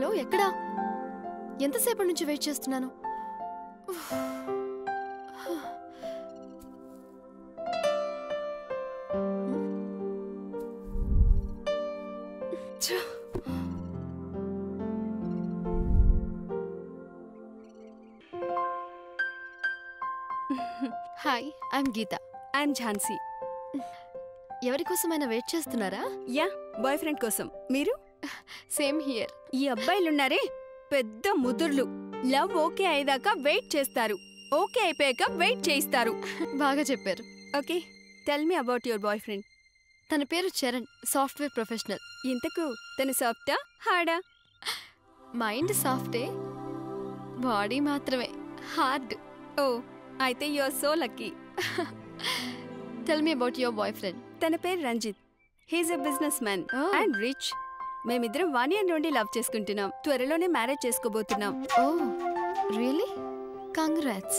Hello ఎక్కడా? ఎంతసేపటి నుంచి wait చేస్తున్నాను. Hi, I'm Geetha. I'm Jhansi. ఎవరి కోసమైనా వెయిట్ చేస్తున్నారా? యా, బాయ్ ఫ్రెండ్ కోసం. మీరు? Same here. ఈ అబ్బాయిలున్నారే పెద్ద ముదుర్లు. లవ్ ఓకే అయ్యేదాకా వెయిట్ చేస్తారు, ఓకే అయిపోయాక వెయిట్ చేయిస్తారు. బాగా చెప్పారు. Okay, tell me about your boy friend. తన పేరు చరణ్, సాఫ్ట్వేర్ ప్రొఫెషనల్. ఇంతకు తను సాఫ్టా హార్డా? మైండ్ సాఫ్టే, బాడీ మాత్రమే హార్డ్. ఓ, అయితే you are so lucky. Tell me about your boy friend. తన పేరు Ranjith. He's a business man and rich. మేమిద్దరం 1 year నుండి లవ్ చేసుకుంటున్నాం. త్వరలోనే మ్యారేజ్ చేసుకోబోతున్నాం. Oh really? Congrats.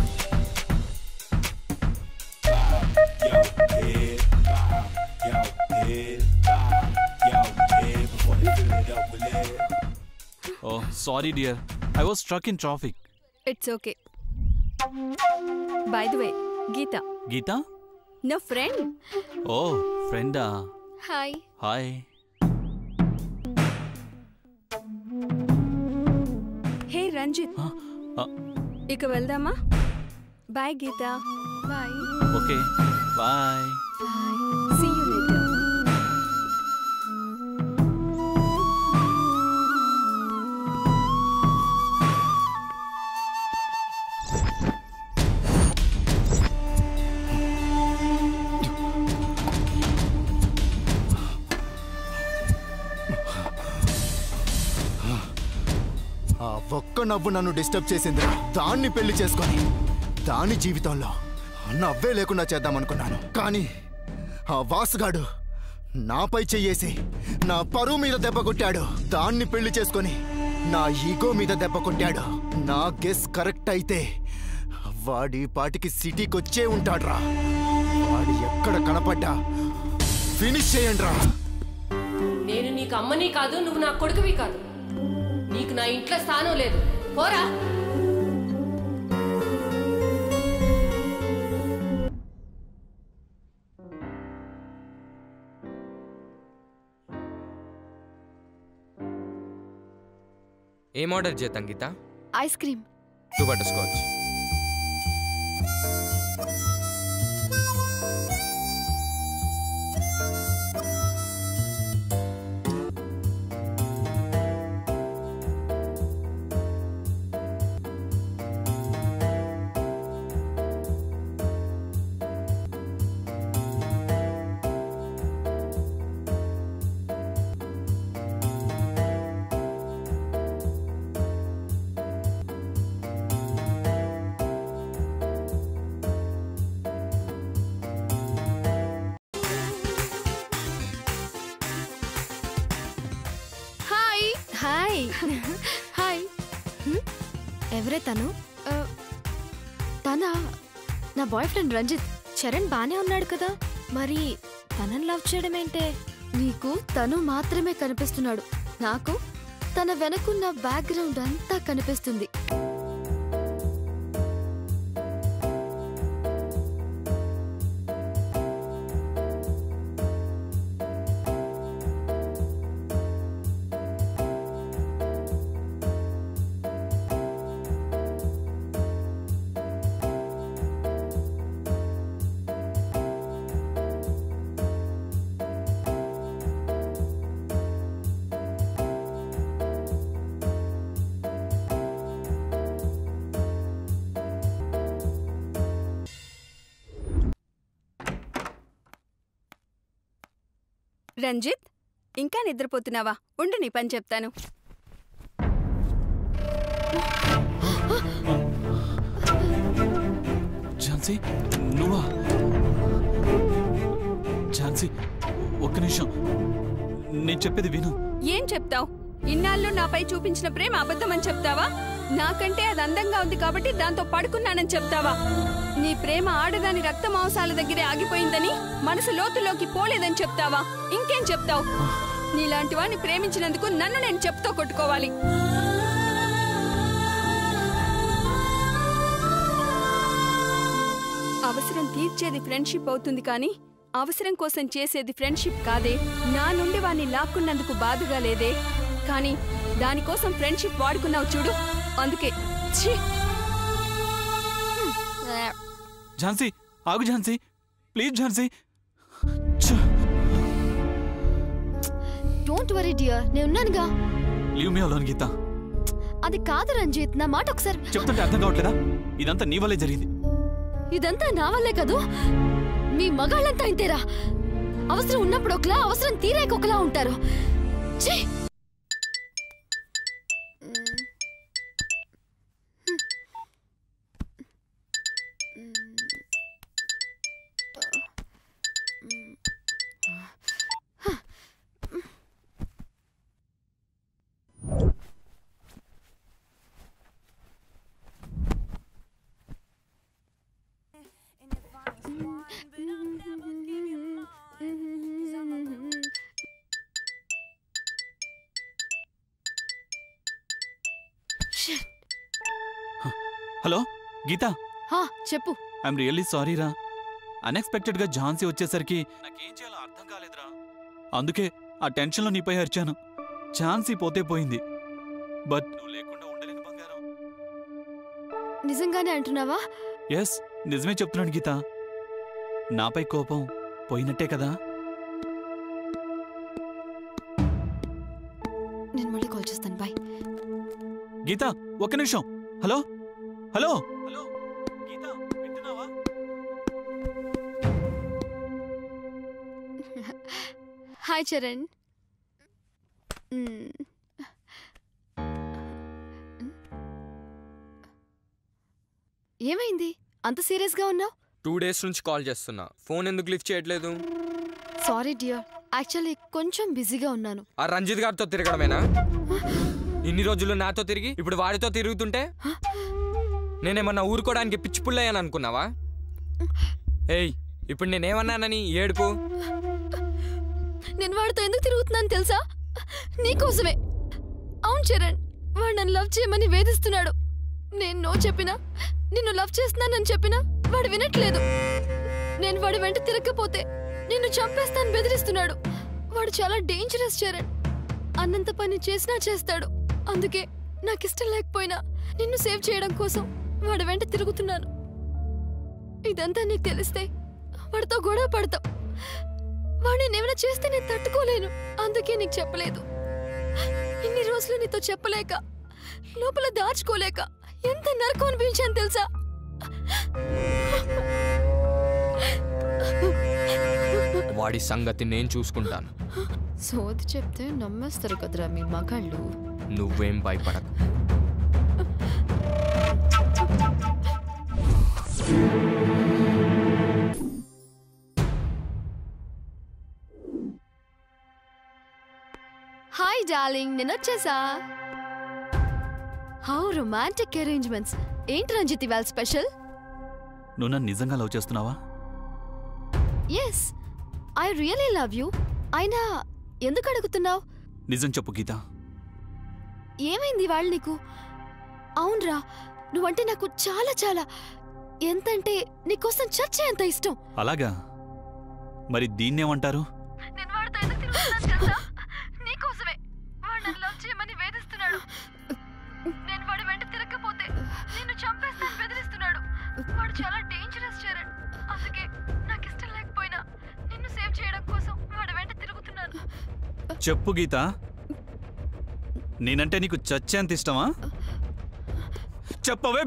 Oh, sorry dear. I was stuck in traffic. It's okay. By the way, Geeta. Geeta? No friend. Oh, friend. Hi. Hi. Hey Ranjit. ఇక వెళ్దామా? Bye Geeta. Bye. Okay. Bye. Bye. See you later. ఒక్క నవ్వు నన్ను disturb చేసింది. దాన్ని పెళ్లి చేసుకొని దాని జీవితంలో నవ్వే లేకుండా చేద్దామనుకున్నాను. కానీ ఆ వాసుగాడు నాపై చెయ్యేసి నా పరువు మీద దెబ్బ కొట్టాడు. దాన్ని పెళ్లి చేసుకొని నా ఈగో మీద దెబ్బ కొట్టాడు. నా గెస్ కరెక్ట్ అయితే వాడి పాటికి సిటీకి వచ్చే ఉంటాడ్రా. వాడి ఎక్కడ కనపడ్డా ఫినిష్ చేయండి రా. నేను నీకు అమ్మని కాదు, నువ్వు నా కొడుకువి కాదు. నీకు నా ఇంట్లో స్థానం లేదు, పోరా. ఏం ఆర్డర్ చేద్దాం Geetha? Ice cream. 2 butterscotch. Hi. Hi. ఎవరే తను? తనా? నా బాయ్ ఫ్రెండ్ రంజిత్. చరణ్ బానే ఉన్నాడు కదా, మరి తనని లవ్ చేయడం ఏంటే? నీకు తను మాత్రమే కనిపిస్తున్నాడు, నాకు తన వెనకున్న బ్యాక్గ్రౌండ్ అంతా కనిపిస్తుంది. రంజిత్, ఇంకా నిద్రపోతున్నావా? ఉండు, నీ పని చెప్తాను. ఝాన్సీ, నువ్వా? ఝాన్సీ, ఒక్క నిమిషం, నేను చెప్పేది విను. ఏం చెప్తావు? ఇన్నాళ్ళు నాపై చూపించిన ప్రేమ అబద్ధమని చెప్తావా? నాకంటే అది అందంగా ఉంది కాబట్టి దాంతో పడుకున్నానని చెప్తావా? నీ ప్రేమ ఆడదాని రక్త మాంసాల దగ్గరే ఆగిపోయిందని, మనసు లోతులోకి పోలేదని చెప్తావా? ఇంకేం చెప్తావు? నీలాంటి వాడిని ప్రేమించినందుకు నన్ను నేను చెప్తో కొట్టుకోవాలి. అవసరం తీర్చేది ఫ్రెండ్షిప్ అవుతుంది కానీ అవసరం కోసం చేసేది ఫ్రెండ్షిప్ కాదే. నా నుండి వాణ్ణి లాక్కున్నందుకు బాధగా లేదే, కానీ దానికోసం ఫ్రెండ్షిప్ వాడుకున్నావు చూడు, అందుకే. ఝాన్సీ ఆగు, Jhansi please. Jhansi don't worry dear, నేనున్నానుగా. Leave me alone Geetha. అది కాదు రంజిత్, నా మాట ఒకసారి. చెప్తుంటే అర్థం కావట్లేదా? ఇదంతా నీ వల్లే జరిగింది. ఇదంతా నా వల్లే కదూ. మీ మగాళ్ళంతా ఇంతేరా, అవసరం ఉన్నప్పుడు ఒకలా, అవసరం తీరాక ఒకలా ఉంటారు. హలో గీత. చెప్పు. ఐఎమ్ రియల్లీ సారీ రా. అన్ఎక్స్పెక్టెడ్ గా ఝాన్సీ వచ్చేసరికి నాకేం చేయాలో అర్థం కాలేదురా. అందుకే ఆ టెన్షన్లో నీపై అరిచాను. ఝాన్సీ పోతే పోయింది, బట్ నువ్వు లేకుండా ఉండలేను బంగారం. నిజంగానే అంటున్నావా? ఎస్, నిజమే చెప్తున్నాను గీత. నాపై కోపం పోయినట్టే కదా. నేను మళ్ళీ కాల్ చేస్తాను. బాయ్. గీత ఒక్క నిమిషం. హలో హలో హలో గీత, వింటున్నావా? హాయ్ చరణ్. ఏమైంది అంత సీరియస్గా ఉన్నావు? 2 days నుంచి కాల్ చేస్తున్నా, ఫోన్ ఎందుకు లిఫ్ట్ చేయట్లేదు? సారీ డియర్, యాక్చువల్లీ కొంచెం బిజీగా ఉన్నాను. ఆ రంజిత్ గారితో తిరగడమేనా? ఇన్ని రోజులు నాతో తిరిగి ఇప్పుడు వాడితో తిరుగుతుంటే నేనేమన్నా ఊరుకోవడానికి పిచ్చి పుల్లయ్యాను అనుకున్నావా? ఏయ్, ఇప్పుడు నేనేమన్నానని ఏడుపు? నేను వాడితో ఎందుకు తిరుగుతున్నాను తెలుసా? నీకోసమే. అవును చరణ్, వాడు నన్ను లవ్ చేయమని వేధిస్తున్నాడు. నేను నో చెప్పినా, నిన్ను లవ్ చేస్తున్నానని చెప్పినా వాడు వినట్లేదు. నేను వాడి వెంట తిరగకపోతే నిన్ను చంపేస్తాను బెదిరిస్తున్నాడు. వాడు చాలా డేంజరస్ చరణ్. అన్నంత పని చేసినా చేస్తాడు. అందుకే నాకిష్టం లేకపోయినా నిన్ను సేవ్ చేయడం కోసం వాడి వెంట తిరుగుతున్నాను. ఇదంతా నీకు తెలిస్తే వాడితో గొడవ పడతావు. వాడు నేనేమైనా చేస్తే నేను తట్టుకోలేను. అందుకే నీకు చెప్పలేదు. ఇన్ని రోజులు నీతో చెప్పలేక, లోపల దాచుకోలేక ఎంత నరకం అనిపించాను తెలుసా? వాడి సంగతి నేను చూసుకుంటాను. సోది చెప్తే నమ్మేస్తారు కదరా మీ మగాళ్ళు. నువ్వేం భయపడకు. హాయ్ డార్లింగ్, నేను వచ్చేసా. How romantic arrangements. ఏంటి రంజిత్ ఇవాళ స్పెషల్? నువ్వు నన్ను నిజంగా లవ్ చేస్తున్నావా? Yes, I really love you. అయినా ఎందుకు అడుగుతున్నావు? నిజం చెప్పు గీత. ఏమైంది వాళ్ళు నీకు? అవునరా, నువ్వంటే నాకు చాలా చాలా, ఎంతంటే నీకోసం చచ్చేంత ఇష్టం. అలాగా? మరి దీన్నేమంటారు? నేను వాడితో ఎందుకు తిరుగుతున్నాను తెలుసా? నీకోసమే. వాడు నన్ను లవ్ చేయమని వేధిస్తున్నాడు. నేను వాడి వెంట తిరగకపోతే నిన్ను చంపేస్తాను బెదిరిస్తున్నాడు. వాడు చాలా డేంజరస్ చరణ్. అందుకే నాకు ఇష్టం లేకపోయినా నిన్ను సేవ్ చేయడం కోసం వాడి వెంట తిరుగుతున్నాను. చెప్పు గీత, నేనంటే నీకు చచ్చేంత ఇష్టమా? చెప్పవే.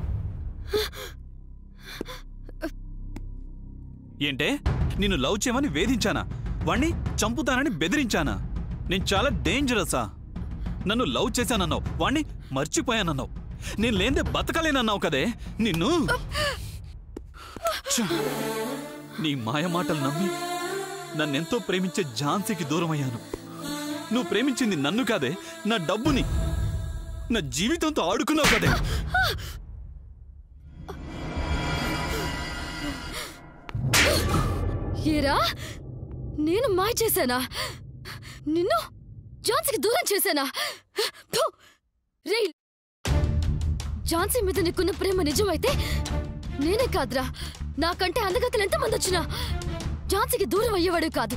ఏంటే, నిన్ను లవ్ చేయమని వేధించానా? వాణ్ణి చంపుతానని బెదిరించానా? నేను చాలా డేంజరసా? నన్ను లవ్ చేశానన్నావు, వాణ్ణి మర్చిపోయానన్నావు, నేను లేదే బతకలేనన్నావు కదే. నిన్ను నీ మాయ మాటలు నమ్మి నన్నెంతో ప్రేమించే ఝాన్సీకి దూరమయ్యాను. నువ్వు ప్రేమించింది నన్ను కాదే, నా డబ్బుని, నా జీవితంతో ఆడుకున్నావు కదే. ఏరా, నేను మాయ చేశానా? నిన్ను ఝాన్సీకి దూరం చేశానా? రే, ఝాన్సీ మీద నీకున్న ప్రేమ నిజమైతే నేనే కాదురా, నాకంటే అందగతలు ఎంతమంది వచ్చినా ఝాన్సీకి దూరం అయ్యేవాడు కాదు.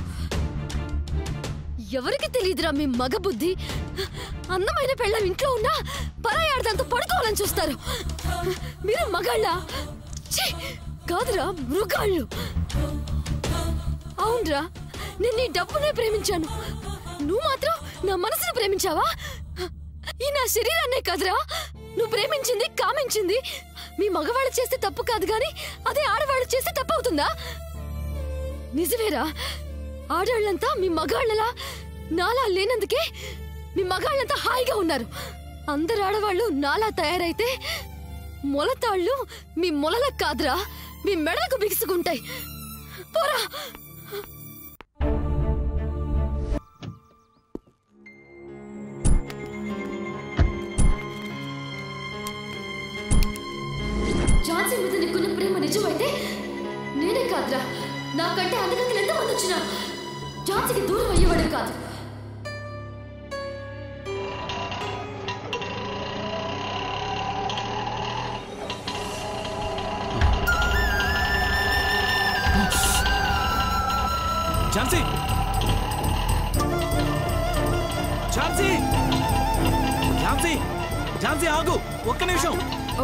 ఎవరికి తెలియదురా మీ మగ బుద్ధి. అందమైన పెళ్ళం ఇంట్లో ఉన్నా పరాయి ఆడదాంతో పడుకోవాలని చూస్తారు. మీరు మగాళ్ళ కాదురా, మృగాళ్ళు. అవునరా, నేను నీ డబ్బునే ప్రేమించాను, నువ్వు మాత్రం నా మనసును ప్రేమించావా? ఈ నా శరీరాన్నే కాదురా నువ్వు ప్రేమించింది, కామించింది. మీ మగవాళ్ళు చేస్తే తప్పు కాదు గాని అదే ఆడవాళ్ళు చేస్తే తప్పు అవుతుందా? నిజమేరా, ఆడవాళ్ళంతా మీ మగాళ్ళలా నాలా లేనందుకే మీ మగాళ్ళంతా హాయిగా ఉన్నారు. అందరు ఆడవాళ్ళు నాలా తయారైతే మొలతాళ్ళు మీ మొలలకు కాదురా, మీ మెడలకు బిగుసుకుంటాయి. పోరా. ఝాన్సీ మీద నీకున్న ప్రేమ నిజమైతే నేనే కాదురా, నాకంటే అందగతలు ఎంతమంది వచ్చినా ఝాన్సీకి దూరం అయ్యేవాడే కాదు. ఝాన్సీ, ఝాన్సీ, ఝాన్సీ, ఝాన్సీ ఆగు, ఒక్క నిమిషం.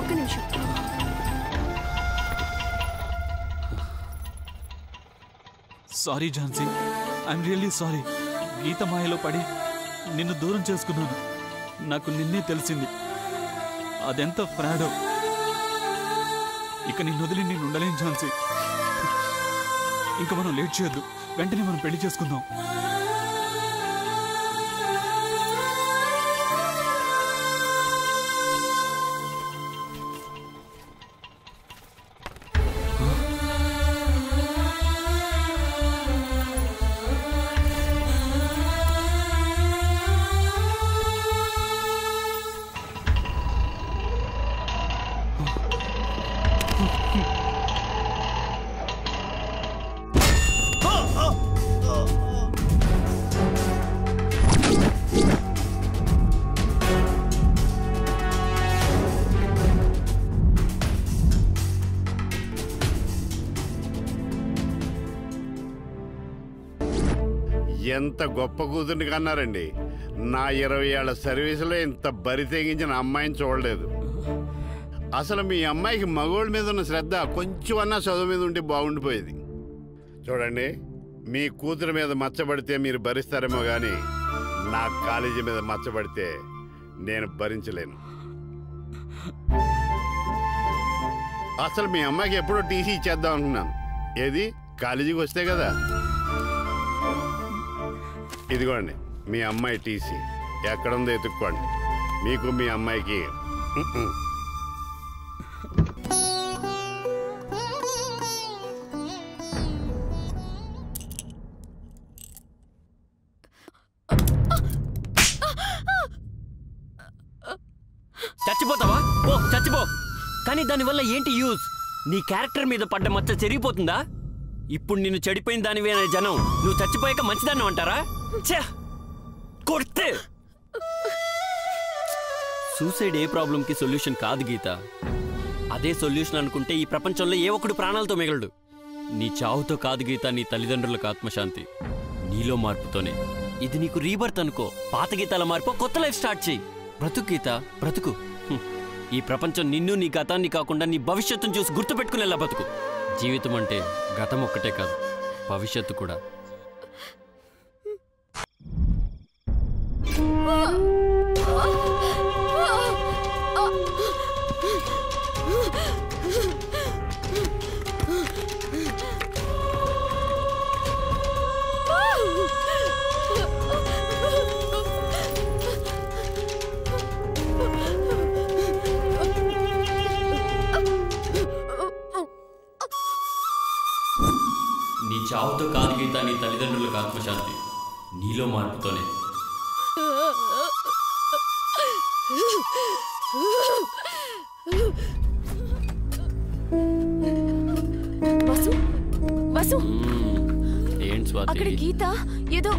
Sorry Jhansi, I'm really sorry. Geetha మాయలో పడి నిన్ను దూరం చేసుకున్నాను. నాకు నిన్నే తెలిసింది అదెంత ఫ్రాడో. ఇక నిన్ను వదిలి నేను ఉండలేను ఝాన్సీ. ఇంకా మనం లేట్ చేయొద్దు, వెంటనే మనం పెళ్లి చేసుకుందాం. ఎంత గొప్ప కూతుర్ని కన్నారండి. నా 20 ఏళ్ల సర్వీసులో ఇంత బరి తెగించిన అమ్మాయిని చూడలేదు. అసలు మీ అమ్మాయికి మగోళ్ళ మీద ఉన్న శ్రద్ధ కొంచెం అన్నా చదువు మీద ఉంటే బాగుండిపోయేది. చూడండి, మీ కూతురు మీద మచ్చబడితే మీరు భరిస్తారేమో కానీ నా కాలేజీ మీద మచ్చబడితే నేను భరించలేను. అసలు మీ అమ్మాయికి ఎప్పుడో టీసీ ఇచ్చేద్దాం అనుకున్నాను. ఏది కాలేజీకి వస్తే కదా. ఇదిగోండి మీ అమ్మాయి టీసీ, ఎక్కడుందో ఎత్తుక్కోండి. మీకు మీ అమ్మాయికి చచ్చిపోతావా? ఓ చచ్చిపో. కానీ దానివల్ల ఏంటి యూజ్? నీ క్యారెక్టర్ మీద పడ్డ మచ్చ చెరిగిపోతుందా? ఇప్పుడు నిన్ను చెడిపోయిన దానివే జనం నువ్వు చచ్చిపోయాక మంచిదాన్ని అంటారా? కొడితే సూసైడ్ ఏ ప్రాబ్లంకి సొల్యూషన్ కాదు గీత. అదే సొల్యూషన్ అనుకుంటే ఈ ప్రపంచంలో ఏ ఒక్కడు ప్రాణాలతో మిగలడు. నీ చావుతో కాదు గీత నీ తల్లిదండ్రులకు ఆత్మశాంతి, నీలో మార్పుతోనే. ఇది నీకు రీబర్త్ అనుకో. పాత గీతాల మార్పు, కొత్త లైఫ్ స్టార్ట్ చేయి. బ్రతుకు గీత, బ్రతుకు. ఈ ప్రపంచం నిన్ను నీ గతాన్ని కాకుండా నీ భవిష్యత్తును చూసి గుర్తుపెట్టుకునేలా బతుకు. జీవితం అంటే గతం ఒక్కటే కాదు, భవిష్యత్తు కూడా. నీ చావుతో కాదు గీత నీ తల్లిదండ్రులకు ఆత్మశాంతి, నీలో మార్పుతోనే. స్వాతి. అక్కడ గీత ఏదో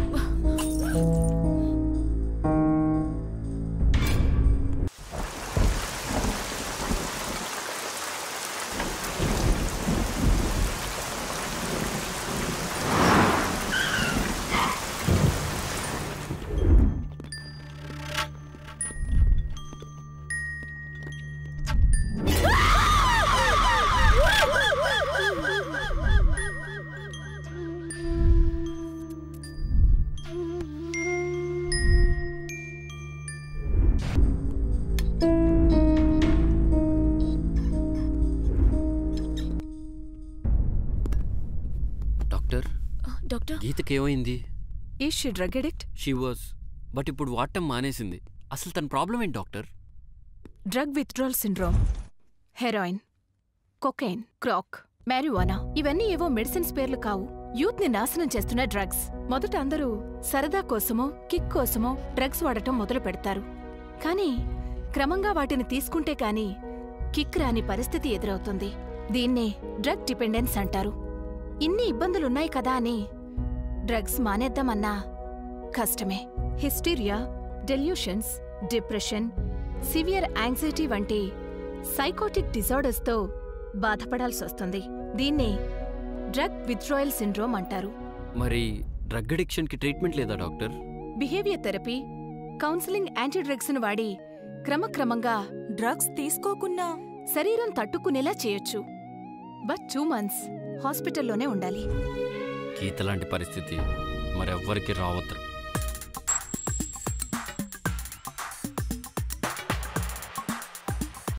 డాక్టర్ గీతకేమైంది? Is she drug addict? She was, but ఇప్పుడు వాడటం మానేసింది. అసలు తన ప్రాబ్లం ఏంటి doctor? Drug withdrawal syndrome, heroin, cocaine, crack, marijuana ఇవన్నీ ఏవో మెడిసిన్స్ పేర్లు కావు. యూత్ ని నాశనం చేస్తున్న డ్రగ్స్. మొదట అందరూ సరదా కోసమో కిక్ కోసమో డ్రగ్స్ వాడటం మొదలు పెడతారు. కానీ క్రమంగా వాటిని తీసుకుంటే కాని కిక్ రాని పరిస్థితి ఎదురవుతుంది. దీన్నే డ్రగ్ డిపెండెన్స్ అంటారు. ఇన్ని ఇబ్బందులున్నాయి కదా అని డ్రగ్స్ మానేద్దామన్నా కష్టమే. Hysteria, delusions, depression, severe anxiety వంటి సైకోటిక్ డిజార్డర్స్తో బాధపడాల్సొస్తుంది. దీన్నే డ్రగ్ విత్డ్రాయల్ సిండ్రోమ్ అంటారు. మరి డ్రగ్ అడిక్షన్కి ట్రీట్మెంట్ లేదా doctor? Behaviour therapy, counselling, anti డ్రగ్స్ను వాడి క్రమక్రమంగా డ్రగ్స్ తీసుకోకున్నా శరీరం తట్టుకునేలా చేయొచ్చు. బట్ 2 months హాస్పిటల్లోనే ఉండాలి. గీత లాంటి పరిస్థితి మరెవ్వరికి రావద్దు.